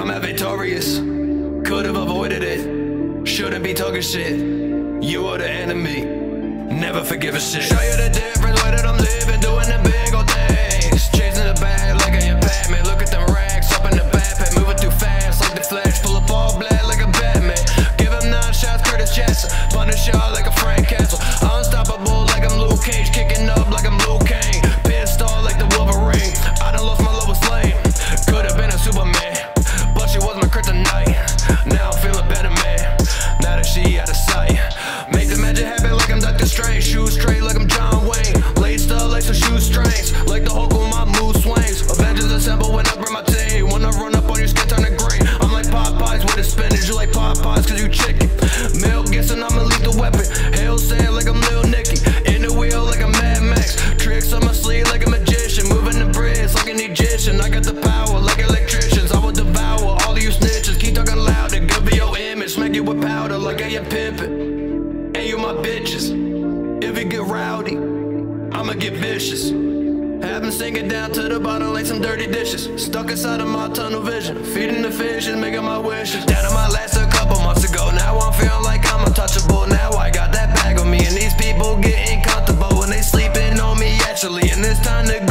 I'm out victorious, could've avoided it. Shouldn't be talking shit, you are the enemy, never forgive a shit. Show you the difference, way that I'm living, doing the big old things. Chasing the bag like I am Batman. Look at them racks up in the backpack, moving too fast like the Flash. Pull up all black like a Batman. Give him 9 shots, Curtis Jackson. Punish y'all like a Frank Castle. Unstoppable like I'm Luke Cage, kicking up like I'm Luke Kane. Pissed off like the Wolverine. I done lost my lowest flame. Could've been a Superman, but she was my kryptonite. Now I'm feeling better, man, now that she out of sight. Make the magic happen like I'm Dr. Strange. Shoes straight like I'm John Wayne. Laced up like some shoestrings, like the Hulk when my mood swings. Avengers assemble when I bring my team. When I run up on your skin turn to green. I'm like Popeyes with a spinach. You like Popeyes cause you chicken. Mel Gibson, I'm a lethal weapon. Hell sand like I'm Lil Nicky. In the wheel like I'm Mad Max. Tricks on my sleeve like a magician. Moving the bricks like an Egyptian. I got the power like electricians. I will devour all of you snitches. Keep talking loud and good for your image. Smack you with powder like I am pimpin'. And you my bitches. If it get rowdy, I'ma get vicious. Have them sinking down to the bottom like some dirty dishes. Stuck inside of my tunnel vision. Feeding the fish and making my wishes. Down on my last a couple months ago. Now I'm feeling like I'm untouchable. Now I got that bag on me. And these people getting comfortable when they sleeping on me actually. And it's time to